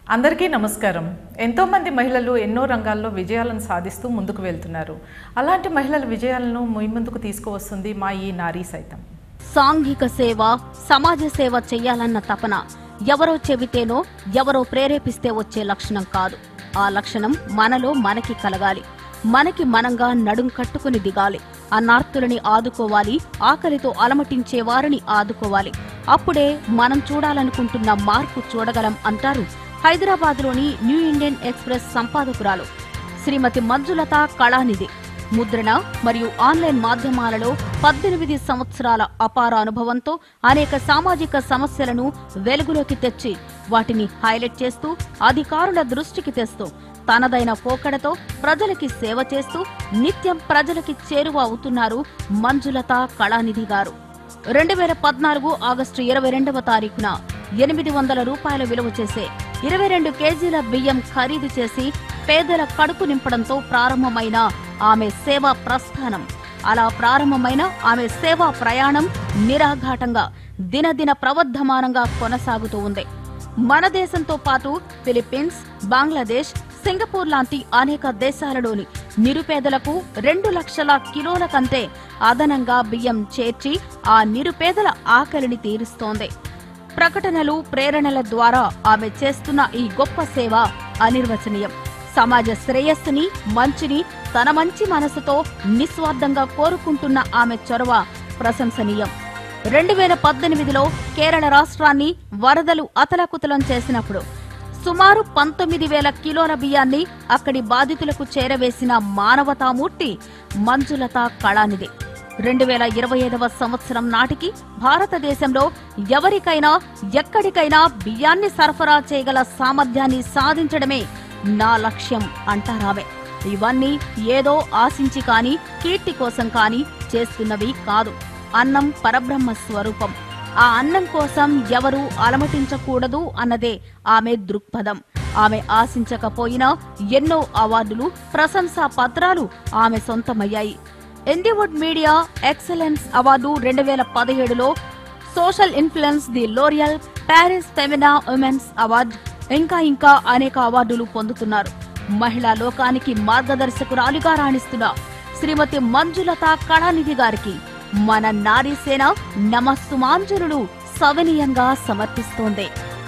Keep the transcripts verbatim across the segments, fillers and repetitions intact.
అందరికీ నమస్కారం. ఎంతో మంది మహిళలు ఎన్నో రంగాల్లో విజయాలను సాధిస్తూ ముందుకు వెళ్తున్నారు. అలాంటి మహిళల విజయాలను మీ ముందుకు తీసుకువస్తుంది మా ఈ నారీ సైతం. సాంఘిక సేవ, సమాజ సేవ చేయాలన్న తపన ఎవరో చెబితేనో ఎవరో ప్రేరేపిస్తే వచ్చే లక్షణం కాదు. ఆ లక్షణం మనలో మనకి కలగాలి. మనకి మనంగా నడుం కట్టుకుని దిగాలి. అన్నార్తులని ఆదుకోవాలి. ఆకలితో అలమటించే వారిని ఆదుకోవాలి. అప్పుడే మనం చూడాలనుకుంటున్న మార్పు చూడగలం అంటారు హైదరాబాద్లోని న్యూ ఇండియన్ ఎక్స్ప్రెస్ సంపాదకురాలు శ్రీమతి మంజులత కళానిధి. ముద్రణ మరియు ఆన్లైన్ మాధ్యమాలలో పద్దెనిమిది సంవత్సరాల అపార అనుభవంతో అనేక సామాజిక సమస్యలను వెలుగులోకి తెచ్చి వాటిని హైలైట్ చేస్తూ అధికారుల దృష్టికి తెస్తూ తనదైన పోకడతో ప్రజలకి సేవ చేస్తూ నిత్యం ప్రజలకి చేరువ అవుతున్నారు మంజులత కళానిధి గారు. రెండు వేల పద్నాలుగు ఆగస్టు ఇరవై రెండవ తారీఖున ఎనిమిది వందల రూపాయల విలువ చేసే ఇరవై రెండు కేజీల బియ్యం ఖరీదు చేసి పేదల కడుపు నింపడంతో ప్రారంభమైన ఆమె సేవా ప్రస్థానం, అలా ప్రారంభమైన ఆమె సేవా ప్రయాణం నిరాఘాటంగా దినదిన ప్రవర్ధమానంగా కొనసాగుతూ ఉంది. మన దేశంతో పాటు ఫిలిప్పీన్స్, బంగ్లాదేశ్, సింగపూర్ లాంటి అనేక దేశాలలోని నిరుపేదలకు రెండు లక్షల కిలోల కంటే అదనంగా బియ్యం చేర్చి ఆ నిరుపేదల ఆకలిని తీరుస్తోంది. ప్రకటనలు, ప్రేరణల ద్వారా ఆమె చేస్తున్న ఈ గొప్ప సేవ అనిర్వచనీయం. సమాజ శ్రేయస్సుని, మంచిని తన మంచి మనసుతో నిస్వార్థంగా కోరుకుంటున్న ఆమె చొరవ ప్రశంసనీయం. రెండు వేల పద్దెనిమిదిలో కేరళ రాష్ట్రాన్ని వరదలు అతలాకుతలం చేసినప్పుడు సుమారు పంతొమ్మిది వేల కిలోల బియ్యాన్ని అక్కడి బాధితులకు చేరవేసిన మానవతామూర్తి మంజులత కళానిధి. రెండు వేల ఇరవై ఐదవ సంవత్సరం నాటికి భారతదేశంలో ఎవరికైనా ఎక్కడికైనా బియ్యాన్ని సరఫరా చేయగల సామర్థ్యాన్ని సాధించడమే నా లక్ష్యం అంటారామె. ఇవన్నీ ఏదో ఆశించి కాని, కీర్తి కోసం కాని చేస్తున్నవి కాదు. అన్నం పరబ్రహ్మ స్వరూపం. ఆ అన్నం కోసం ఎవరూ అలమటించకూడదు అన్నదే ఆమె దృక్పథం. ఆమె ఆశించకపోయినా ఎన్నో అవార్డులు, ప్రశంసా పత్రాలు ఆమె సొంతమయ్యాయి. ఎండివుడ్ మీడియా ఎక్సలెన్స్ అవార్డు రెండు వేల పదిహేడులో, social influence the L'Oreal Paris Femina women's award, ఇంకా ఇంకా అనేక అవార్డులు పొందుతున్నారు. మహిళా లోకానికి మార్గదర్శకురాలుగా రాణిస్తున్న శ్రీమతి మంజులత కళానిధి గారికి మన నారీసేన నమస్సుమాంజలులు సవినీయంగా సమర్పిస్తోంది.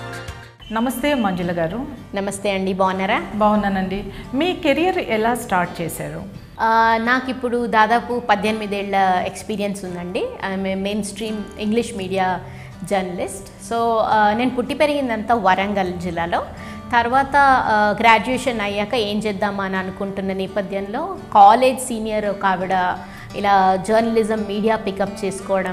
నమస్తే మంజుల గారు. నమస్తే అండి, బాగున్నారా? బాగున్నానండి. మీ కెరియర్ ఎలా స్టార్ట్ చేశారు? నాకు ఇప్పుడు దాదాపు పద్దెనిమిదేళ్ల ఎక్స్పీరియన్స్ ఉందండి. I'm main stream English media journalist. So నేను పుట్టి పెరిగిందంతా వరంగల్ జిల్లాలో. తర్వాత గ్రాడ్యుయేషన్ అయ్యాక ఏం చేద్దామా అని అనుకుంటున్న నేపథ్యంలో కాలేజ్ సీనియర్ ఒక ఆవిడ ఇలా జర్నలిజం, మీడియా పికప్ చేసుకోవడం,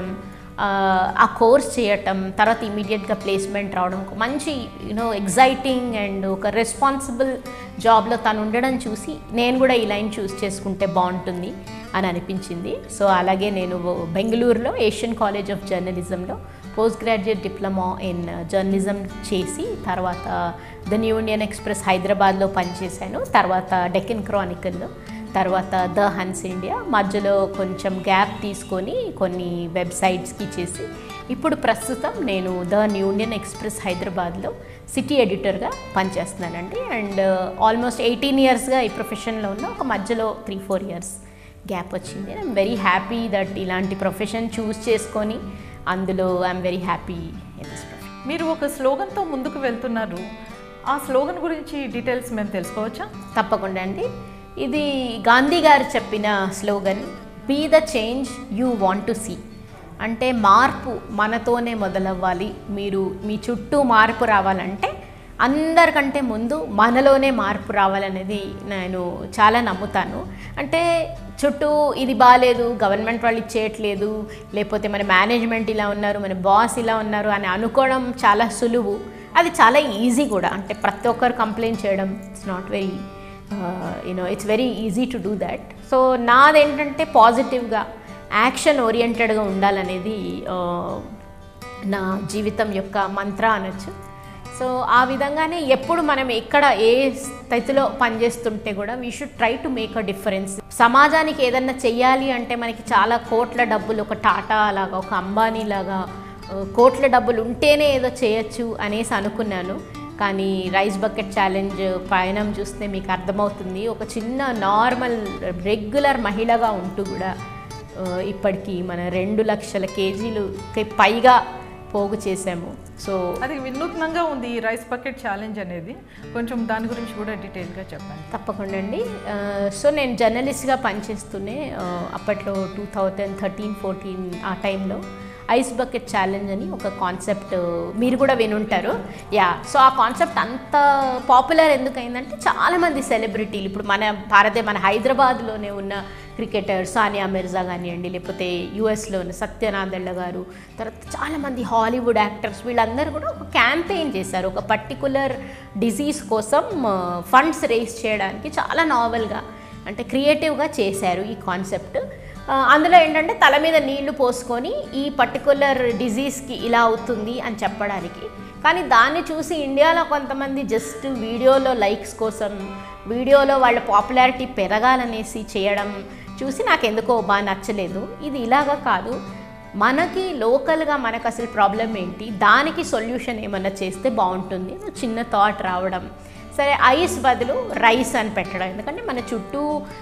ఆ కోర్స్ చేయటం, తర్వాత ఇమీడియట్గా ప్లేస్మెంట్ రావడం, మంచి యూనో ఎగ్జైటింగ్ అండ్ ఒక రెస్పాన్సిబుల్ జాబ్లో తను ఉండడం చూసి నేను కూడా ఈ లైన్ చూస్ చేసుకుంటే బాగుంటుంది అని అనిపించింది. సో అలాగే నేను బెంగళూరులో ఏషియన్ కాలేజ్ ఆఫ్ జర్నలిజంలో post graduate diploma in journalism చేసి తర్వాత ద న్యూ ఇండియన్ ఎక్స్ప్రెస్ హైదరాబాద్లో పనిచేశాను. తర్వాత డెక్కన్ క్రానికల్లో, తర్వాత ద హన్స్ ఇండియా, మధ్యలో కొంచెం గ్యాప్ తీసుకొని కొన్ని వెబ్సైట్స్కి చేసి ఇప్పుడు ప్రస్తుతం నేను ద న్యూ ఇండియన్ ఎక్స్ప్రెస్ హైదరాబాద్లో సిటీ ఎడిటర్గా పనిచేస్తున్నానండి. అండ్ ఆల్మోస్ట్ ఎయిటీన్ ఇయర్స్గా ఈ ప్రొఫెషన్లో ఉన్న, ఒక మధ్యలో త్రీ ఫోర్ ఇయర్స్ గ్యాప్ వచ్చింది. ఐఎమ్ వెరీ హ్యాపీ దట్ ఇలాంటి ప్రొఫెషన్ చూస్ చేసుకొని అందులో I'm very happy in this profession. మీరు ఒక స్లోగన్తో ముందుకు వెళ్తున్నారు. ఆ స్లోగన్ గురించి డీటెయిల్స్ మేము తెలుసుకోవచ్చా? తప్పకుండా అండి. ఇది గాంధీ గారు చెప్పిన slogan, be the change you want to see. అంటే మార్పు మనతోనే మొదలవ్వాలి. మీరు మీ చుట్టూ మార్పు రావాలంటే అందరికంటే ముందు మనలోనే మార్పు రావాలనేది నేను చాలా నమ్ముతాను. అంటే చుట్టూ ఇది బాగాలేదు, గవర్నమెంట్ వాళ్ళు ఇచ్చేయట్లేదు, లేకపోతే మన మేనేజ్మెంట్ ఇలా ఉన్నారు, మన బాస్ ఇలా ఉన్నారు అని అనుకోవడం చాలా సులువు. అది చాలా ఈజీ కూడా. అంటే ప్రతి ఒక్కరు కంప్లైంట్ చేయడం it's not very you know it's very easy to do that. So నాదేంటంటే పాజిటివ్గా, యాక్షన్ ఓరియంటెడ్గా ఉండాలనేది నా జీవితం యొక్క మంత్ర అనొచ్చు. సో ఆ విధంగానే ఎప్పుడు మనం ఎక్కడ ఏ స్థితిలో పనిచేస్తుంటే కూడా we should try to make a difference. సమాజానికి ఏదన్నా చెయ్యాలి అంటే మనకి చాలా కోట్ల డబ్బులు, ఒక టాటా లాగా, ఒక అంబానీ లాగా కోట్ల డబ్బులు ఉంటేనే ఏదో చేయొచ్చు అనేసి అనుకున్నాను. కానీ రైస్ బకెట్ ఛాలెంజ్ పయనం చూస్తే మీకు అర్థమవుతుంది. ఒక చిన్న నార్మల్ రెగ్యులర్ మహిళగా ఉంటూ కూడా ఇప్పటికీ మన రెండు లక్షల కేజీలుకి పైగా పోగు చేసాము. సో అది వినూత్నంగా ఉంది ఈ రైస్ బకెట్ ఛాలెంజ్ అనేది. కొంచెం దాని గురించి కూడా డీటెయిల్గా చెప్పండి. తప్పకుండా అండి. సో నేను జర్నలిస్ట్గా పనిచేస్తూనే అప్పట్లో టూ థౌజండ్ థర్టీన్ ఫోర్టీన్ ఆ టైంలో ఐస్ బకెట్ ఛాలెంజ్ అని ఒక కాన్సెప్ట్ మీరు కూడా వినుంటారు. యా, సో ఆ కాన్సెప్ట్ అంత పాపులర్ ఎందుకైందంటే చాలామంది సెలబ్రిటీలు, ఇప్పుడు మన భారతే మన హైదరాబాద్లోనే ఉన్న క్రికెటర్ సానియా మిర్జా కానివ్వండి, లేకపోతే యూఎస్లో ఉన్న సత్యనాదెళ్ళ గారు, తర్వాత చాలామంది హాలీవుడ్ యాక్టర్స్, వీళ్ళందరూ కూడా ఒక క్యాంపెయిన్ చేశారు. ఒక పర్టికులర్ డిజీజ్ కోసం ఫండ్స్ రేస్ చేయడానికి చాలా నావెల్గా అంటే క్రియేటివ్గా చేశారు ఈ కాన్సెప్ట్. అందులో ఏంటంటే తల మీద నీళ్లు పోసుకొని ఈ పర్టికులర్ డిజీజ్కి ఇలా అవుతుంది అని చెప్పడానికి. కానీ దాన్ని చూసి ఇండియాలో కొంతమంది జస్ట్ వీడియోలో లైక్స్ కోసం, వీడియోలో వాళ్ళ పాపులారిటీ పెరగాలనేసి చేయడం చూసి నాకు ఎందుకో బాగా నచ్చలేదు. ఇది ఇలాగా కాదు, మనకి లోకల్గా మనకు అసలు ప్రాబ్లం ఏంటి, దానికి సొల్యూషన్ ఏమన్నా చేస్తే బాగుంటుంది. చిన్న థాట్ రావడం, సరే ఐస్ బదులు రైస్ అని పెట్టడం. ఎందుకంటే మన చుట్టూ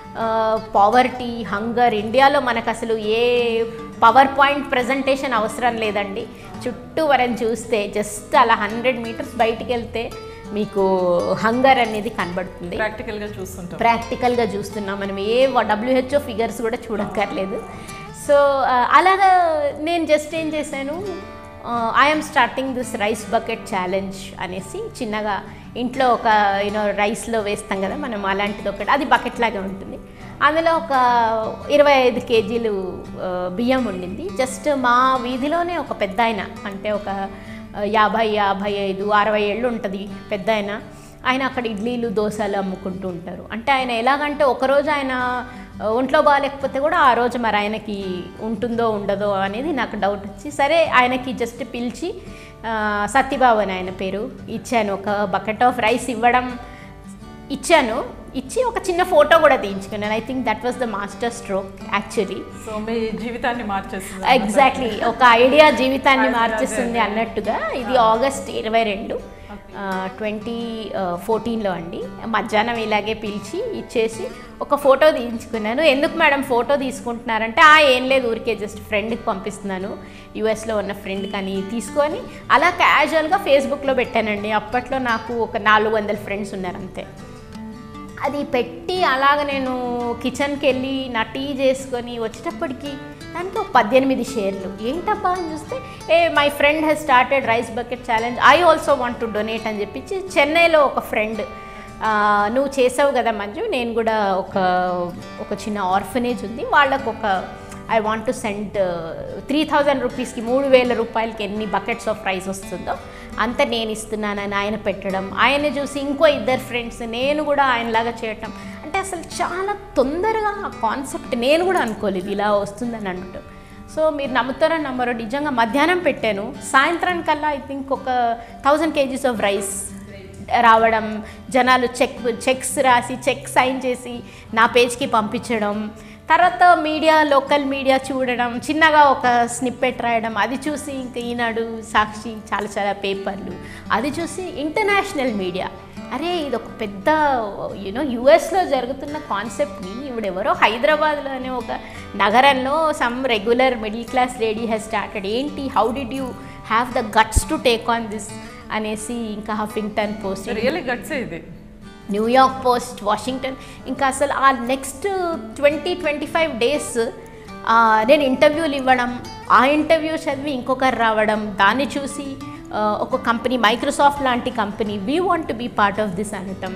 పావర్టీ, హంగర్, ఇండియాలో మనకు అసలు ఏ పవర్ పాయింట్ ప్రజెంటేషన్ అవసరం లేదండి. చుట్టూ వరం చూస్తే జస్ట్ అలా హండ్రెడ్ మీటర్స్ బయటికి వెళ్తే మీకు హంగర్ అనేది కనబడుతుంది. ప్రాక్టికల్గా చూస్తుంటాం ప్రాక్టికల్గా చూస్తున్నాం మనం. ఏ డబ్ల్యూహెచ్ఓ ఫిగర్స్ కూడా చూడక్కర్లేదు. సో అలాగా నేను జస్ట్ ఏం చేశాను, I'm starting this rice bucket challenge అనేసి చిన్నగా ఇంట్లో ఒక యూనో రైస్లో వేస్తాం కదా మనం, అలాంటిది ఒకటి, అది బకెట్ లాగా ఉంటుంది. అందులో ఒక ఇరవై ఐదు కేజీలు బియ్యం ఉండింది. జస్ట్ మా వీధిలోనే ఒక పెద్ద ఆయన, అంటే ఒక యాభై యాభై ఐదు అరవై ఏళ్ళు ఉంటుంది పెద్ద ఆయన. ఆయన అక్కడ ఇడ్లీలు దోశలు అమ్ముకుంటూ ఉంటారు. అంటే ఆయన ఎలాగంటే ఒకరోజు ఆయన ఒంట్లో బాగాలేకపోతే కూడా ఆ రోజు మరి ఆయనకి ఉంటుందో ఉండదో అనేది నాకు డౌట్ వచ్చి, సరే ఆయనకి జస్ట్ పిలిచి సత్యబాబు అని ఆయన పేరు ఇచ్చాను. ఒక బకెట్ ఆఫ్ రైస్ ఇవ్వడం ఇచ్చాను. ఇచ్చి ఒక చిన్న ఫోటో కూడా తీయించుకున్నాను. I think that was the master stroke actually. So మీ జీవితాన్ని మార్చేస్తుంది. ఎగ్జాక్ట్లీ, ఒక ఐడియా జీవితాన్ని మార్చేస్తుంది అన్నట్టుగా. ఇది ఆగస్ట్ ఇరవై రెండు ట్వంటీ ఫోర్టీన్లో అండి. మధ్యాహ్నం ఇలాగే పిలిచి ఇచ్చేసి ఒక ఫోటో తీయించుకున్నాను. ఎందుకు మేడం ఫోటో తీసుకుంటున్నారంటే, ఆ ఏం లేదు ఊరికే జస్ట్ ఫ్రెండ్కి పంపిస్తున్నాను, యూఎస్లో ఉన్న ఫ్రెండ్ కానీ తీసుకొని అలా క్యాజువల్గా ఫేస్బుక్లో పెట్టానండి. అప్పట్లో నాకు ఒక నాలుగు వందల ఫ్రెండ్స్ ఉన్నారు అంతే. అది పెట్టి అలాగ నేను కిచెన్కి వెళ్ళి నా టీ చేసుకొని వచ్చేటప్పటికి దానికి ఒక పద్దెనిమిది షేర్లు. ఏంటబ్బా అని చూస్తే, a my friend has started rice bucket challenge, I also want to donate అని చెప్పించి చెన్నైలో ఒక ఫ్రెండ్, నువ్వు చేసావు కదా మంజు, నేను కూడా ఒక ఒక చిన్న ఆర్ఫనేజ్ ఉంది, వాళ్ళకు ఒక I want to send three thousand రూపీస్కి మూడు వేల రూపాయలకి ఎన్ని బకెట్స్ ఆఫ్ రైస్ వస్తుందో అంత నేను ఇస్తున్నానని ఆయన పెట్టడం. ఆయన చూసి ఇంకో ఇద్దరు ఫ్రెండ్స్, నేను కూడా ఆయనలాగా చేయటం. అంటే అసలు చాలా తొందరగా ఆ కాన్సెప్ట్ నేను కూడా అనుకోలేదు ఇలా వస్తుందని అనటం. సో మీరు నమ్ముతారో నమ్మరో, నిజంగా మధ్యాహ్నం పెట్టాను, సాయంత్రానికల్లా ఐ థింక్ ఒక థౌజండ్ కేజీస్ ఆఫ్ రైస్ రావడం, జనాలు చెక్ చెక్స్ రాసి చెక్ సైన్ చేసి నా పేజ్కి పంపించడం, తర్వాత మీడియా లోకల్ మీడియా చూడడం, చిన్నగా ఒక స్నిప్పెట్ రాయడం, అది చూసి ఇంకా ఈనాడు, సాక్షి, చాలా చాలా పేపర్లు, అది చూసి ఇంటర్నేషనల్ మీడియా, అరే ఇది ఒక పెద్ద యూనో యూఎస్లో జరుగుతున్న కాన్సెప్ట్ని ఇవిడెవరో హైదరాబాద్లోనే ఒక నగరంలో some regular middle class lady has started, ఏంటి how did you have the guts to take on this అనేసి ఇంకా హఫింగ్టన్ పోస్ట్, రియల్లీ గట్స్ ఇది, న్యూయార్క్ పోస్ట్, వాషింగ్టన్, ఇంకా అసలు ఆ next twenty twenty five days నేను ఇంటర్వ్యూలు ఇవ్వడం, ఆ ఇంటర్వ్యూ చదివి ఇంకొకరు రావడం, దాన్ని చూసి ఒక కంపెనీ మైక్రోసాఫ్ట్ లాంటి company we want to be part of this అనటం.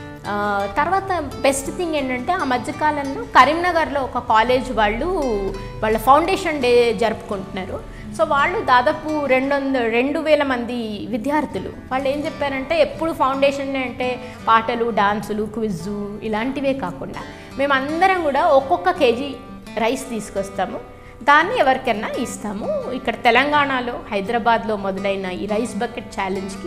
తర్వాత బెస్ట్ థింగ్ ఏంటంటే ఆ మధ్యకాలంలో కరీంనగర్లో ఒక కాలేజ్ వాళ్ళు వాళ్ళ ఫౌండేషన్ డే జరుపుకుంటున్నారు. సో వాళ్ళు దాదాపు రెండు వంద రెండు వేల మంది విద్యార్థులు, వాళ్ళు ఏం చెప్పారంటే, ఎప్పుడు ఫౌండేషన్ డే అంటే పాటలు, డాన్సులు, క్విజ్జు ఇలాంటివే కాకుండా మేమందరం కూడా ఒక్కొక్క కేజీ రైస్ తీసుకొస్తాము, దాన్ని ఎవరికైనా ఇస్తాము. ఇక్కడ తెలంగాణలో హైదరాబాద్లో మొదలైన ఈ రైస్ బకెట్ ఛాలెంజ్కి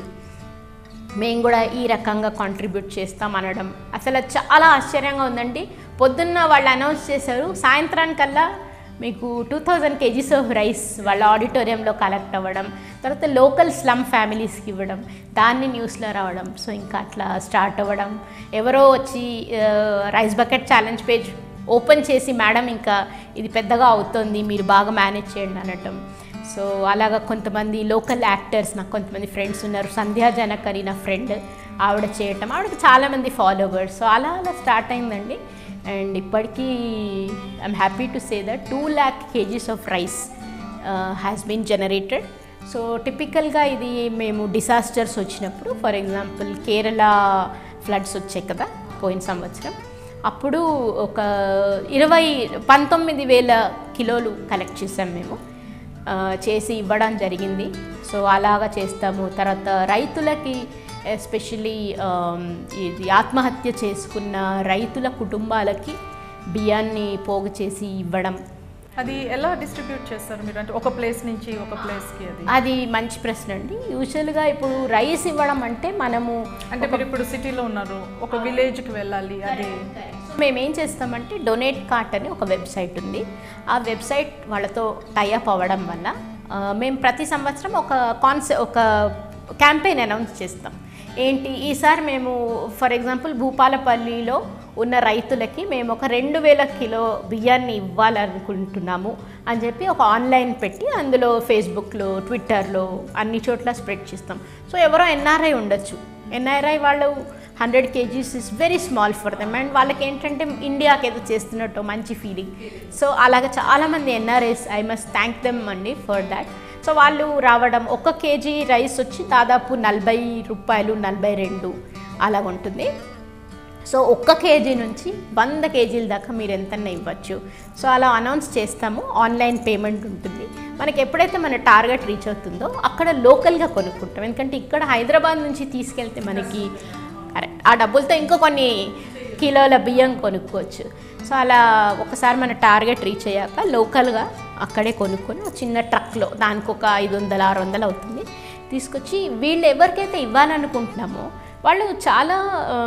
మేము కూడా ఈ రకంగా కాంట్రిబ్యూట్ చేస్తాం అనడం అసలు చాలా ఆశ్చర్యంగా ఉందండి. పొద్దున్న వాళ్ళు అనౌన్స్ చేశారు, సాయంత్రానికల్లా మీకు two thousand kgs of rice వాళ్ళ ఆడిటోరియంలో కలెక్ట్ అవ్వడం, తర్వాత లోకల్ స్లమ్ ఫ్యామిలీస్కి ఇవ్వడం, దాన్ని న్యూస్లో రావడం. సో ఇంకా అట్లా స్టార్ట్ అవ్వడం. ఎవరో వచ్చి rice bucket challenge page open చేసి మేడం ఇంకా ఇది పెద్దగా అవుతుంది, మీరు బాగా మేనేజ్ చేయండి అనటం. సో అలాగా కొంతమంది లోకల్ యాక్టర్స్, నాకు కొంతమంది ఫ్రెండ్స్ ఉన్నారు, సంధ్యా జనక్ అని నా ఫ్రెండ్, ఆవిడ చేయటం, ఆవిడకి చాలామంది ఫాలోవర్స్. సో అలా అలా స్టార్ట్ అయిందండి. అండ్ ఇప్పటికీ I'm happy to say that two lakh kgs of rice has been generated. So టిపికల్గా ఇది మేము డిసాస్టర్స్ వచ్చినప్పుడు, ఫర్ ఎగ్జాంపుల్ కేరళ ఫ్లడ్స్ వచ్చాయి కదా పోయిన సంవత్సరం, అప్పుడు ఒక ఇరవై పంతొమ్మిది వేల కిలోలు కలెక్ట్ చేసాం మేము, చేసి ఇవ్వడం జరిగింది. సో అలాగా చేస్తాము. తర్వాత రైతులకి ఎస్పెషలీ ఇది ఆత్మహత్య చేసుకున్న రైతుల కుటుంబాలకి బియ్యాన్ని పోగు చేసి ఇవ్వడం. అది ఎలా డిస్ట్రిబ్యూట్ చేస్తారు మీరు, అంటే ఒక ప్లేస్ నుంచి ఒక ప్లేస్కి? అది అది మంచి ప్రశ్న అండి. యూజువల్గా ఇప్పుడు రైస్ ఇవ్వడం అంటే మనము, అంటే మీరు ఇప్పుడు సిటీలో ఉన్నారు, ఒక విలేజ్కి వెళ్ళాలి, అది మేము ఏం చేస్తామంటే డొనేట్ కార్ట్ అని ఒక వెబ్సైట్ ఉంది. ఆ వెబ్సైట్ వాళ్ళతో టైఅప్ అవ్వడం వల్ల మేము ప్రతి సంవత్సరం ఒక కాన్సె ఒక క్యాంపెయిన్ అనౌన్స్ చేస్తాం. ఏంటి, ఈసారి మేము ఫర్ ఎగ్జాంపుల్ భూపాలపల్లిలో ఉన్న రైతులకి మేము ఒక రెండు వేల కిలో బియ్యాన్ని ఇవ్వాలనుకుంటున్నాము అని చెప్పి ఒక ఆన్లైన్ పెట్టి అందులో ఫేస్బుక్లో, ట్విట్టర్లో అన్ని చోట్ల స్ప్రెడ్ చేస్తాం. సో ఎవరో ఎన్ఆర్ఐ ఉండొచ్చు, ఎన్ఆర్ఐ వాళ్ళు hundred kgs is very small for them, and వాళ్ళకి ఏంటంటే ఇండియాకి ఏదో చేస్తున్నట్టు మంచి ఫీలింగ్. సో అలాగే చాలామంది NRIs, I must thank them అండి ఫర్ దాట్. సో వాళ్ళు రావడం, ఒక కేజీ రైస్ వచ్చి దాదాపు నలభై రూపాయలు, నలభై రెండు అలాగ ఉంటుంది. సో ఒక్క కేజీ నుంచి వంద కేజీల దాకా మీరు ఎంతన్నా ఇవ్వచ్చు. సో అలా అనౌన్స్ చేస్తాము. ఆన్లైన్ పేమెంట్ ఉంటుంది. మనకి ఎప్పుడైతే మన టార్గెట్ రీచ్ అవుతుందో అక్కడ లోకల్గా కొనుక్కుంటాం. ఎందుకంటే ఇక్కడ హైదరాబాద్ నుంచి తీసుకెళ్తే మనకి కరెక్ట్ ఆ డబ్బులతో ఇంకో కొన్ని కిలోల బియ్యం కొనుక్కోవచ్చు. సో అలా ఒకసారి మన టార్గెట్ రీచ్ అయ్యాక లోకల్గా అక్కడే కొనుక్కొని చిన్న ట్రక్లో, దానికి ఒక ఐదు వందలు ఆరు వందలు అవుతుంది, తీసుకొచ్చి వీళ్ళు ఎవరికైతే ఇవ్వాలనుకుంటున్నామో వాళ్ళు చాలా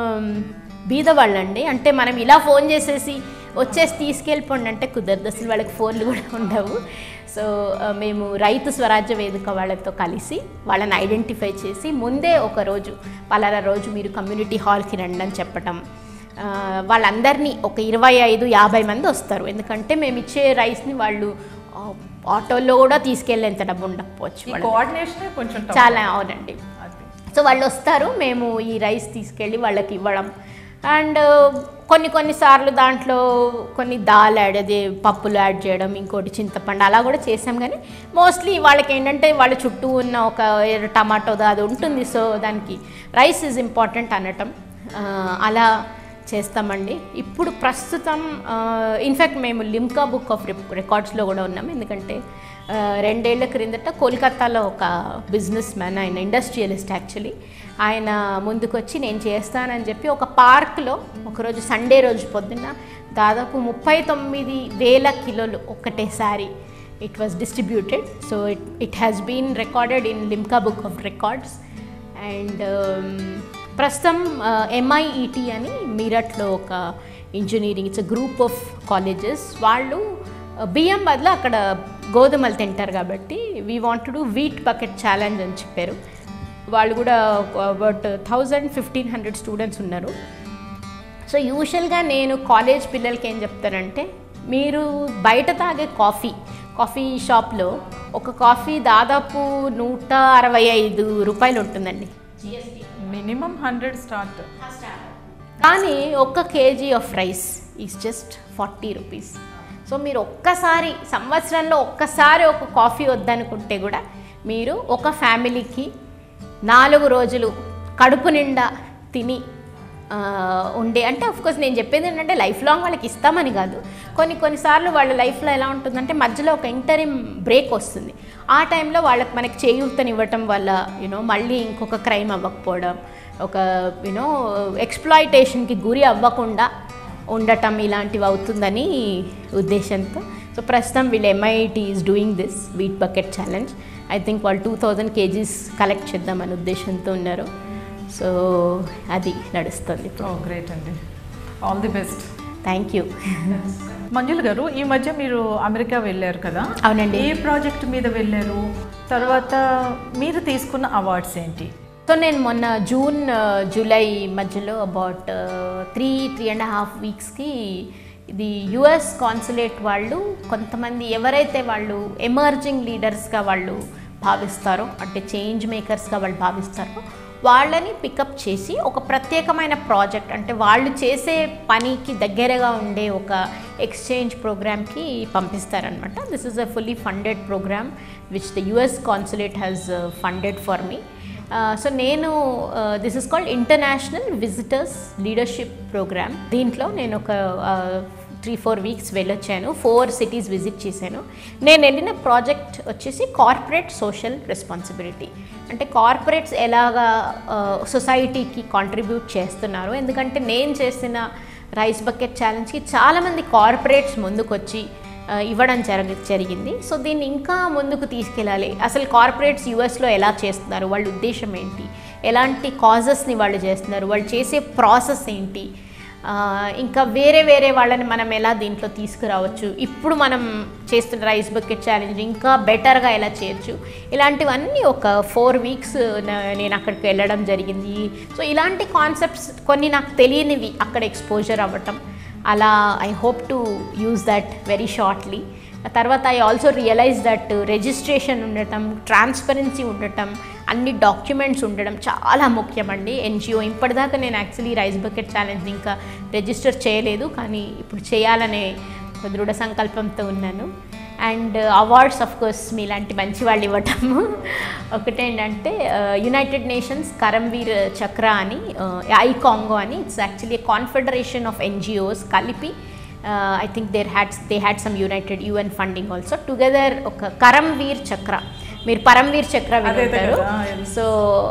బీదవాళ్ళండి. అంటే మనం ఇలా ఫోన్ చేసేసి వచ్చేసి తీసుకెళ్ళిపోండి అంటే కుదరదు, అసలు వాళ్ళకి ఫోన్లు కూడా ఉండవు. సో మేము రైతు స్వరాజ్య వేదిక వాళ్ళతో కలిసి వాళ్ళని ఐడెంటిఫై చేసి ముందే ఒక రోజు, పలానా రోజు మీరు కమ్యూనిటీ హాల్కి రండి అని చెప్పటం. వాళ్ళందరినీ ఒక ఇరవై ఐదు యాభై మంది వస్తారు. ఎందుకంటే మేము ఇచ్చే రైస్ని వాళ్ళు ఆటోల్లో కూడా తీసుకెళ్ళేంత డబ్బు ఉండకపోవచ్చు, కోఆర్డినేషన్ కొంచెం చాలా. అవునండి. సో వాళ్ళు వస్తారు, మేము ఈ రైస్ తీసుకెళ్ళి వాళ్ళకి ఇవ్వడం. అండ్ కొన్ని కొన్నిసార్లు దాంట్లో కొన్ని దాల్ యాడ్, అదే పప్పులు యాడ్ చేయడం, ఇంకోటి చింతపండు అలా కూడా చేసాం. కానీ మోస్ట్లీ వాళ్ళకి ఏంటంటే వాళ్ళ చుట్టూ ఉన్న ఒక టమాటోదో అది ఉంటుంది, సో దానికి రైస్ ఈజ్ ఇంపార్టెంట్ అనటం. అలా చేస్తామండి. ఇప్పుడు ప్రస్తుతం ఇన్ఫ్యాక్ట్ మేము లిమ్కా బుక్ ఆఫ్ రికార్డ్స్లో కూడా ఉన్నాం. ఎందుకంటే రెండేళ్ల క్రిందట కోల్కతాలో ఒక బిజినెస్ మ్యాన్, ఆయన ఇండస్ట్రియలిస్ట్ యాక్చువల్లీ, ఆయన ముందుకొచ్చి నేను చేస్తానని చెప్పి ఒక పార్క్లో ఒకరోజు సండే రోజు పొద్దున్న దాదాపు ముప్పై తొమ్మిది వేల కిలోలు ఒక్కటేసారి it was distributed. So it it has been recorded in Limca Book of Records. And ప్రస్తుతం ఎంఐఈటి అని మీరట్లో ఒక engineering, it's a group of colleges, వాళ్ళు బియ్యం బదులు అక్కడ గోధుమలు తింటారు కాబట్టి we want to do wheat bucket challenge అని చెప్పారు. వాళ్ళు కూడా about thousand fifteen hundred students ఉన్నారు. సో యూజువల్గా నేను కాలేజ్ పిల్లలకి ఏం చెప్తానంటే, మీరు బయట తాగే కాఫీ కాఫీ షాప్లో ఒక కాఫీ దాదాపు నూట అరవై ఐదు రూపాయలు ఉంటుందండి, మినిమం హండ్రెడ్ స్టార్ట్. కానీ ఒక్క kg of rice is just forty rupees. So మీరు ఒక్కసారి సంవత్సరంలో ఒక్కసారి ఒక కాఫీ వద్దనుకుంటే కూడా మీరు ఒక ఫ్యామిలీకి నాలుగు రోజులు కడుపు నిండా తిని ఉండే, అంటే ఆఫ్కోర్స్ నేను చెప్పేది ఏంటంటే లైఫ్ లాంగ్ వాళ్ళకి ఇస్తామని కాదు, కొన్ని కొన్నిసార్లు వాళ్ళ లైఫ్లో ఎలా ఉంటుందంటే మధ్యలో ఒక ఇంటరిమ్ బ్రేక్ వస్తుంది. ఆ టైంలో వాళ్ళకి మనకి చేయూతనివ్వటం వల్ల యూనో మళ్ళీ ఇంకొక క్రైమ్ అవ్వకపోవడం, ఒక యూనో ఎక్స్ప్లాయిటేషన్కి గురి అవ్వకుండా ఉండటం ఇలాంటివి అవుతుందని ఉద్దేశంతో. సో ప్రస్తుతం వీళ్ళు MIT is doing this wheat bucket challenge. I think వాళ్ళు టూ థౌజండ్ కేజీస్ కలెక్ట్ చేద్దామని ఉద్దేశంతో ఉన్నారు. సో అది నడుస్తుంది. గ్రేట్ అండి, all the best. Thank you. Manjula గారు, ఈ మధ్య మీరు అమెరికా వెళ్ళారు కదా? అవునండి. ఏ ప్రాజెక్ట్ మీద వెళ్ళారు? తర్వాత మీరు తీసుకున్న అవార్డ్స్ ఏంటి? సో నేను మొన్న జూన్ జూలై మధ్యలో about three three and half వీక్స్కి ఇది యుఎస్ కాన్సులేట్ వాళ్ళు కొంతమంది ఎవరైతే వాళ్ళు ఎమర్జింగ్ లీడర్స్గా వాళ్ళు భావిస్తారో, అంటే చేంజ్ మేకర్స్గా వాళ్ళు భావిస్తారో వాళ్ళని పికప్ చేసి ఒక ప్రత్యేకమైన ప్రాజెక్ట్, అంటే వాళ్ళు చేసే పనికి దగ్గరగా ఉండే ఒక ఎక్స్చేంజ్ ప్రోగ్రామ్కి పంపిస్తారనమాట. This is a fully funded programme which the US consulate has funded for me. So నేను this is called international visitors leadership programme. దీంట్లో నేను ఒక త్రీ ఫోర్ వీక్స్ వెళ్ళొచ్చాను, ఫోర్ సిటీస్ విజిట్ చేశాను. నేను వెళ్ళిన ప్రాజెక్ట్ వచ్చేసి కార్పొరేట్ సోషల్ రెస్పాన్సిబిలిటీ. అంటే కార్పొరేట్స్ ఎలాగా సొసైటీకి కాంట్రిబ్యూట్ చేస్తున్నారు, ఎందుకంటే నేను చేసిన రైస్ బకెట్ ఛాలెంజ్కి చాలామంది కార్పొరేట్స్ ముందుకొచ్చి ఇవ్వడం జరగ జరిగింది సో దీన్ని ఇంకా ముందుకు తీసుకెళ్ళాలి. అసలు కార్పొరేట్స్ యూఎస్లో ఎలా చేస్తున్నారు, వాళ్ళ ఉద్దేశం ఏంటి, ఎలాంటి కాజెస్ని వాళ్ళు చేస్తున్నారు, వాళ్ళు చేసే ప్రాసెస్ ఏంటి, ఇంకా వేరే వేరే వాళ్ళని మనం ఎలా దీంట్లో తీసుకురావచ్చు, ఇప్పుడు మనం చేస్తున్న రైస్ బకెట్ ఛాలెంజ్ ఇంకా బెటర్గా ఎలా చేయొచ్చు, ఇలాంటివన్నీ ఒక ఫోర్ వీక్స్ నేను అక్కడికి వెళ్ళడం జరిగింది. సో ఇలాంటి కాన్సెప్ట్స్ కొన్ని నాకు తెలియనివి అక్కడ ఎక్స్పోజర్ అవ్వటం, అలా I hope to use that very shortly. తర్వాత I also realise that registration ఉండటం, ట్రాన్స్పరెన్సీ ఉండటం, అన్ని డాక్యుమెంట్స్ ఉండడం చాలా ముఖ్యమండి. ఎన్జిఓ ఇప్పటిదాకా నేను యాక్చువల్లీ రైస్ బకెట్ ఛాలెంజ్ ఇంకా రిజిస్టర్ చేయలేదు, కానీ ఇప్పుడు చేయాలనే ఒక దృఢ సంకల్పంతో ఉన్నాను. అండ్ అవార్డ్స్ ఆఫ్ కోర్స్ మీలాంటి మంచి వాళ్ళు ఇవ్వటము. ఒకటేంటంటే యునైటెడ్ నేషన్స్ కరంవీర్ చక్ర అని, ఐ కాంగో అని, it's actually confederation of NGOs కలిపి I think there had they had some united UN funding also together ఒక కరంవీర్ చక్ర, మీరు పరమ్వీర్ చక్ర వింటారు. సో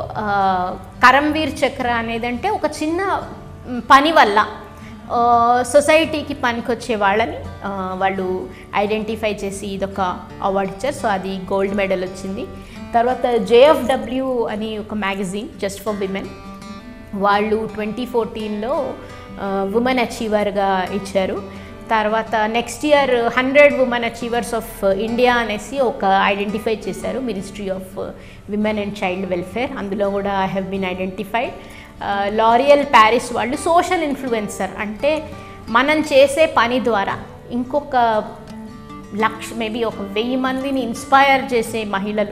కరంవీర్ చక్ర అనేదంటే ఒక చిన్న పని వల్ల సొసైటీకి పనికొచ్చే వాళ్ళని వాళ్ళు ఐడెంటిఫై చేసి ఇదొక అవార్డు ఇచ్చారు. సో అది గోల్డ్ మెడల్ వచ్చింది. తర్వాత జేఎఫ్డబ్ల్యూ అని ఒక మ్యాగజైన్ జస్ట్ ఫర్ విమెన్, వాళ్ళు ట్వంటీ ఫోర్టీన్లో ఉమెన్ అచీవర్గా ఇచ్చారు. తర్వాత next year hundred women achievers of India అనేసి ఒక ఐడెంటిఫై చేశారు ministry of women and child welfare, అందులో కూడా I have been identified. L'Oreal Paris వాళ్ళు సోషల్ ఇన్ఫ్లుయెన్సర్, అంటే మనం చేసే పని ద్వారా ఇంకొక లక్ష మేబీ ఒక వెయ్యి మందిని ఇన్స్పైర్ చేసే మహిళలు,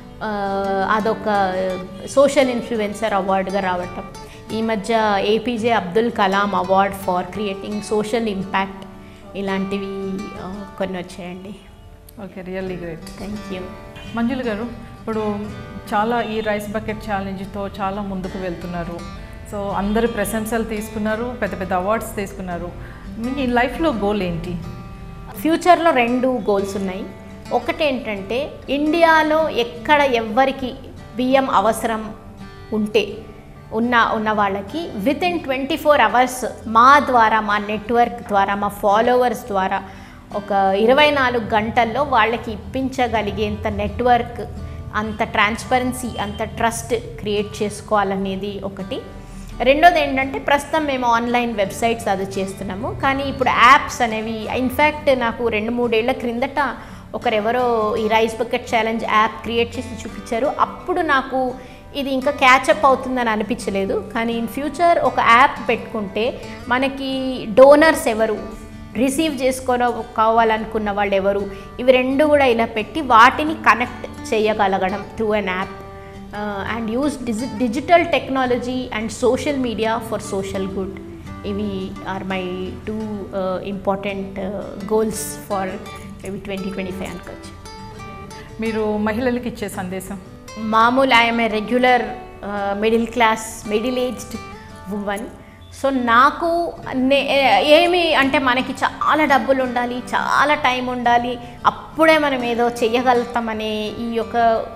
అదొక సోషల్ ఇన్ఫ్లుయెన్సర్ అవార్డుగా రావటం. ఈ మధ్య APJ Abdul Kalam award for creating social impact, ఇలాంటివి కొన్ని వచ్చాయండి. Okay, really great, thank you. Manjula గారు, ఇప్పుడు చాలా ఈ రైస్ బకెట్ ఛాలెంజ్తో చాలా ముందుకు వెళ్తున్నారు. సో అందరు ప్రశంసలు తీసుకున్నారు, పెద్ద పెద్ద అవార్డ్స్ తీసుకున్నారు. మీ లైఫ్లో గోల్ ఏంటి? ఫ్యూచర్లో రెండు గోల్స్ ఉన్నాయి. ఒకటి ఏంటంటే ఇండియాలో ఎక్కడ ఎవ్వరికి బియ్యం అవసరం ఉంటే ఉన్న ఉన్న వాళ్ళకి with in twenty four hours మా ద్వారా, మా నెట్వర్క్ ద్వారా, మా ఫాలోవర్స్ ద్వారా ఒక ఇరవై నాలుగు గంటల్లో వాళ్ళకి ఇప్పించగలిగేంత నెట్వర్క్, అంత ట్రాన్స్పరెన్సీ, అంత ట్రస్ట్ క్రియేట్ చేసుకోవాలనేది ఒకటి. రెండోది ఏంటంటే ప్రస్తుతం మేము ఆన్లైన్ వెబ్సైట్స్ అది చేస్తున్నాము, కానీ ఇప్పుడు యాప్స్ అనేవి, ఇన్ఫ్యాక్ట్ నాకు రెండు మూడేళ్ల క్రిందట ఒకరెవరో ఈ rice bucket challenge app create చేసి చూపించారు. అప్పుడు నాకు ఇది ఇంకా క్యాచప్ అవుతుందని అనిపించలేదు, కానీ ఇన్ ఫ్యూచర్ ఒక యాప్ పెట్టుకుంటే మనకి డోనర్స్ ఎవరు, రిసీవ్ చేసుకో కావాలనుకున్న వాళ్ళు ఎవరు, ఇవి రెండు కూడా ఇలా పెట్టి వాటిని కనెక్ట్ చేయగలగడం through an app and use digi digital technology and social media for social good. ఇవి are my two important goals for maybe twenty twenty five అనుకోవచ్చు. మీరు మహిళలకు ఇచ్చే సందేశం? మామూలు I'm a regular middle class middle aged women. So నాకు ఏమి అంటే మనకి చాలా డబ్బులు ఉండాలి, చాలా టైం ఉండాలి, అప్పుడే మనం ఏదో చెయ్యగలుగుతామనే ఈ యొక్క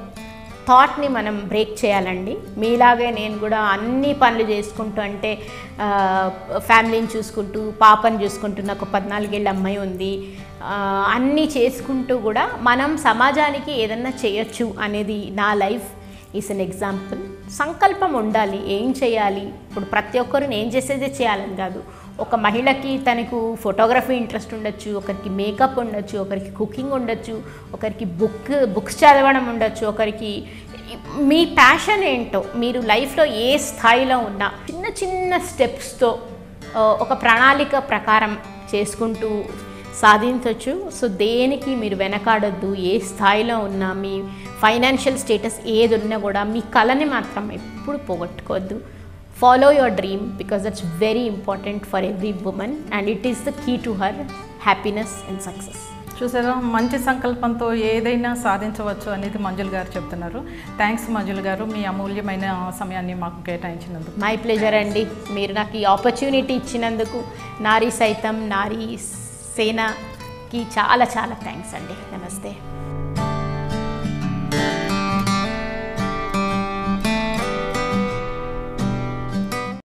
థాట్ని మనం బ్రేక్ చేయాలండి. మీలాగే నేను కూడా అన్ని పనులు చేసుకుంటూ, అంటే ఫ్యామిలీని చూసుకుంటూ, పాపని చూసుకుంటూ, నాకు పద్నాలుగేళ్ళ అమ్మాయి ఉంది, అన్నీ చేసుకుంటూ కూడా మనం సమాజానికి ఏదన్నా చేయొచ్చు అనేది నా లైఫ్ ఈజ్ అన్ ఎగ్జాంపుల్. సంకల్పం ఉండాలి, ఏం చేయాలి. ఇప్పుడు ప్రతి ఒక్కరు నేను చేసేదే చేయాలని కాదు, ఒక మహిళకి తనకు ఫోటోగ్రఫీ ఇంట్రెస్ట్ ఉండొచ్చు, ఒకరికి మేకప్ ఉండొచ్చు, ఒకరికి కుకింగ్ ఉండొచ్చు, ఒకరికి బుక్ బుక్స్ చదవడం ఉండొచ్చు, ఒకరికి మీ ప్యాషన్ ఏంటో మీరు లైఫ్లో ఏ స్థాయిలో ఉన్నా చిన్న చిన్న స్టెప్స్తో ఒక ప్రణాళిక ప్రకారం చేసుకుంటూ సాధించవచ్చు. సో దేనికి మీరు వెనకాడొద్దు. ఏ స్థాయిలో ఉన్నా, మీ ఫైనాన్షియల్ స్టేటస్ ఏది ఉన్నా కూడా మీ కళని మాత్రం ఎప్పుడు పోగొట్టుకోవద్దు. Follow your dream because that's very important for every women and it is the key to her happiness and success. చూసారా, మంచి సంకల్పంతో ఏదైనా సాధించవచ్చు అనేది మంజుల గారు చెప్తున్నారు. థ్యాంక్స్ మంజుల గారు, మీ అమూల్యమైన సమయాన్ని మాకు కేటాయించినందుకు. మై ప్లెజర్ అండి. మీరు నాకు ఈ ఆపర్చునిటీ ఇచ్చినందుకు నారీ సైతం నారీ సేనకి చాలా చాలా థ్యాంక్స్ అండి. నమస్తే.